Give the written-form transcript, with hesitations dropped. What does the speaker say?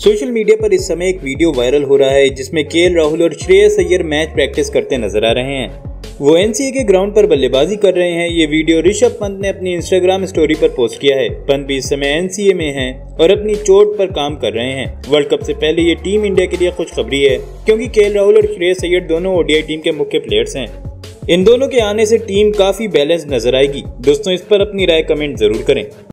Social media पर इस समय एक वीडियो वायरल हो रहा है जिसमें केएल राहुल और श्रेयस अय्यर मैच प्रैक्टिस करते नजर आ रहे हैं। वो एनसीए के ग्राउंड पर बल्लेबाजी कर रहे हैं। ये वीडियो ऋषभ पंत ने अपनी इंस्टाग्राम स्टोरी पर पोस्ट किया है। पंत भी इस समय एनसीए में हैं और अपनी चोट पर काम कर रहे हैं। वर्ल्ड कप से पहले ये टीम इंडिया के लिए खुशखबरी है क्योंकि केएल राहुल और श्रेयस अय्यर दोनों ओडीआई टीम के मुख्य प्लेयर्स हैं। इन दोनों के आने से टीम काफी बैलेंस नजर आएगी। दोस्तों, इस पर अपनी राय कमेंट जरूर करें।